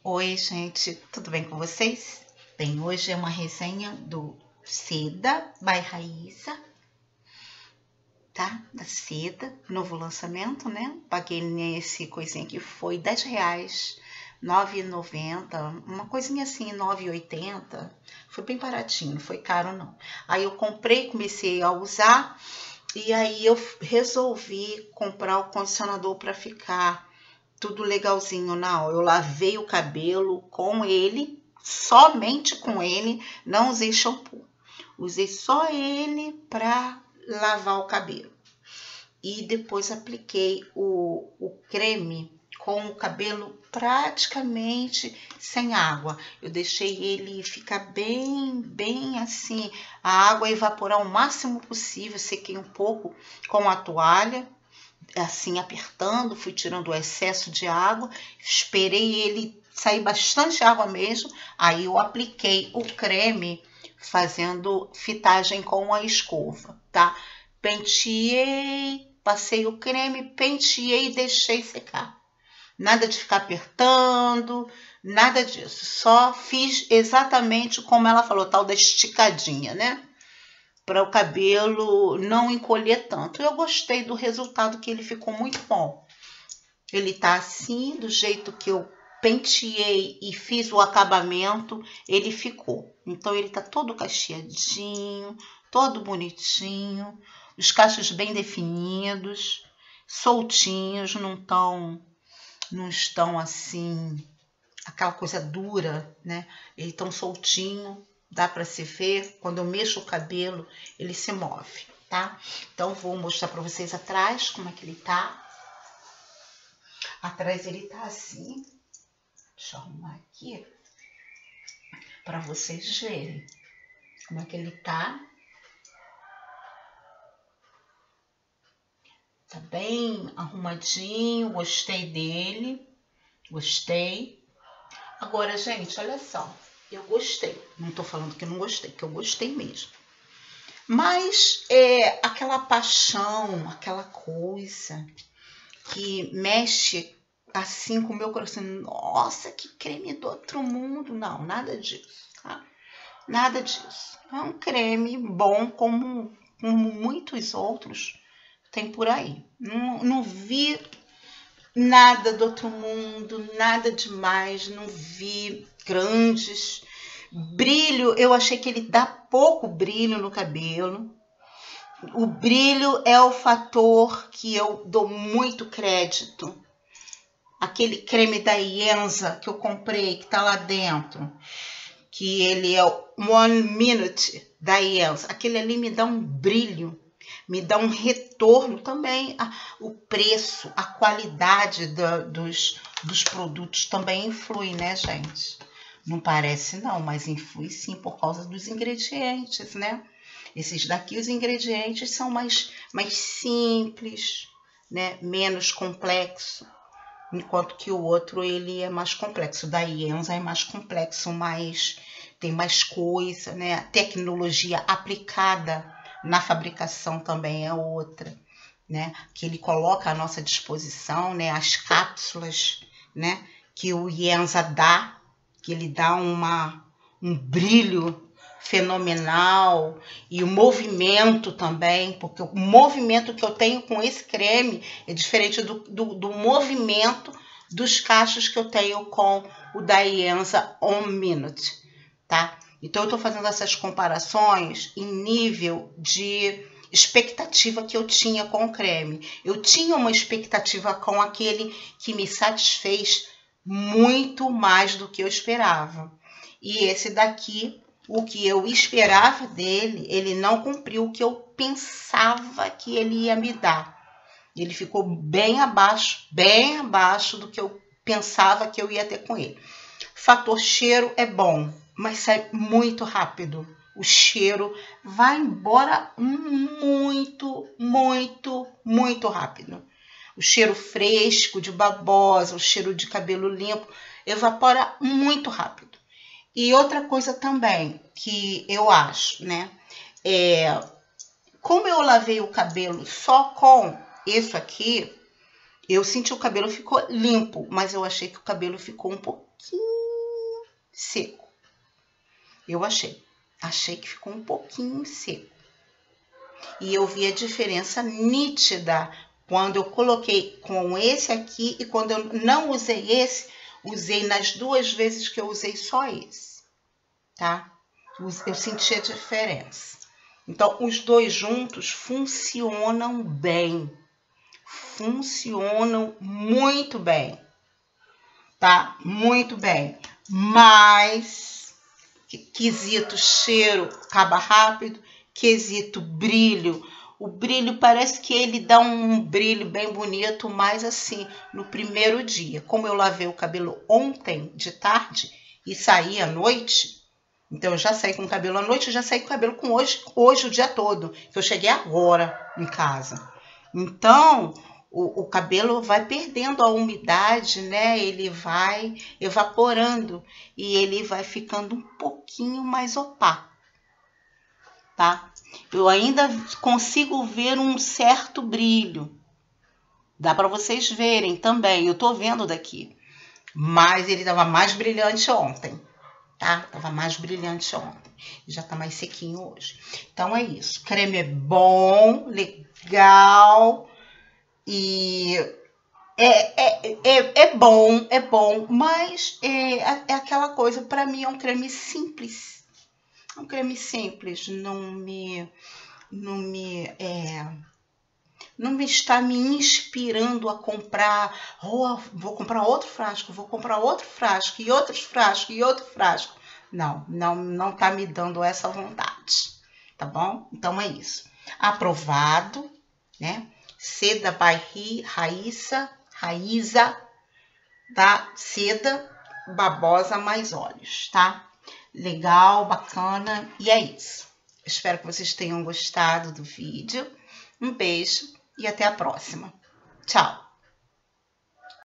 Oi, gente, tudo bem com vocês? Bem, hoje é uma resenha do Seda by Raíssa, tá? Da Seda, novo lançamento, né? Paguei nesse coisinha que foi R$10, R$9,90, uma coisinha assim, R$9,80. Foi bem baratinho, não foi caro não. Aí eu comprei, comecei a usar e aí eu resolvi comprar o condicionador para ficar tudo legalzinho na hora. Eu lavei o cabelo com ele, somente com ele, não usei shampoo. Usei só ele para lavar o cabelo. E depois apliquei o creme com o cabelo praticamente sem água. Eu deixei ele ficar bem assim, a água evaporar o máximo possível, sequei um pouco com a toalha, assim apertando, fui tirando o excesso de água, esperei ele sair bastante água mesmo, aí eu apliquei o creme fazendo fitagem com a escova, tá? Penteei, passei o creme, penteei e deixei secar. Nada de ficar apertando, nada disso. Só fiz exatamente como ela falou, tal da esticadinha, né? Para o cabelo não encolher tanto. Eu gostei do resultado, que ele ficou muito bom. Ele tá assim, do jeito que eu penteei e fiz o acabamento, ele ficou. Então ele tá todo cacheadinho, todo bonitinho, os cachos bem definidos, soltinhos, não estão assim, aquela coisa dura, né? Eles estão soltinho. Dá para se ver, quando eu mexo o cabelo, ele se move, tá? Então, vou mostrar para vocês atrás, como é que ele tá. Atrás ele tá assim. Deixa eu arrumar aqui, para vocês verem como é que ele tá. Tá bem arrumadinho, gostei dele, gostei. Agora, gente, olha só. Eu gostei, não tô falando que eu não gostei, que eu gostei mesmo. Mas aquela paixão, aquela coisa que mexe assim com o meu coração. Nossa, que creme do outro mundo. Não, nada disso, tá? Nada disso. É um creme bom como muitos outros tem por aí. Não vi nada do outro mundo, nada demais, não vi grandes. Brilho, eu achei que ele dá pouco brilho no cabelo. O brilho é o fator que eu dou muito crédito. Aquele creme da Ienza que eu comprei, que tá lá dentro, que ele é o One Minute da Ienza. Aquele ali me dá um brilho, me dá um retorno também. O preço, a qualidade dos produtos também influi, né, gente? Não parece não, mas influi sim por causa dos ingredientes, né? Esses daqui, os ingredientes são mais simples, né? Menos complexo, enquanto que o outro ele é mais complexo. O da Ienza é mais complexo, tem mais coisa, né? A tecnologia aplicada na fabricação também é outra, né? Que ele coloca à nossa disposição, né? As cápsulas, né? Que o Ienza dá, que ele dá um brilho fenomenal, e o movimento também, porque o movimento que eu tenho com esse creme é diferente do movimento dos cachos que eu tenho com o da Ienza One Minute, tá? Então eu tô fazendo essas comparações em nível de expectativa que eu tinha com o creme. Eu tinha uma expectativa com aquele que me satisfez muito mais do que eu esperava. E esse daqui, o que eu esperava dele, ele não cumpriu o que eu pensava que ele ia me dar. Ele ficou bem abaixo do que eu pensava que eu ia ter com ele. Fator cheiro é bom, mas sai muito rápido. O cheiro vai embora muito rápido. O cheiro fresco, de babosa, o cheiro de cabelo limpo, evapora muito rápido. E outra coisa também que eu acho, né? Como eu lavei o cabelo só com isso aqui, Eu senti o cabelo ficou limpo, mas eu achei que o cabelo ficou um pouquinho seco. Eu achei que ficou um pouquinho seco. E eu vi a diferença nítida quando eu coloquei com esse aqui e quando eu não usei esse, usei nas 2 vezes que eu usei só esse, tá? Eu senti a diferença. Então, os 2 juntos funcionam bem. Funcionam muito bem, tá? Muito bem. Mas, quesito cheiro, acaba rápido. Quesito brilho. O brilho parece que ele dá um brilho bem bonito, mas assim, no primeiro dia. Como eu lavei o cabelo ontem de tarde e saí à noite, então eu já saí com o cabelo à noite, já saí com o cabelo com hoje o dia todo, que eu cheguei agora em casa. Então, o cabelo vai perdendo a umidade, né? Ele vai evaporando e ele vai ficando um pouquinho mais opaco, tá? Eu ainda consigo ver um certo brilho. Dá para vocês verem também. Eu tô vendo daqui. Mas ele tava mais brilhante ontem, tá? Tava mais brilhante ontem. Já tá mais sequinho hoje. Então é isso. O creme é bom, legal. E é bom, mas é aquela coisa, para mim é um creme simples. Um creme simples, não me está me inspirando a comprar, vou comprar outro frasco, vou comprar outro frasco, e outros frascos, e outro frasco. Não tá me dando essa vontade, tá bom? Então é isso. Aprovado, né? Seda by Raíza, da Seda Babosa mais óleos, tá? Legal, bacana, e é isso. Espero que vocês tenham gostado do vídeo. Um beijo e até a próxima. Tchau!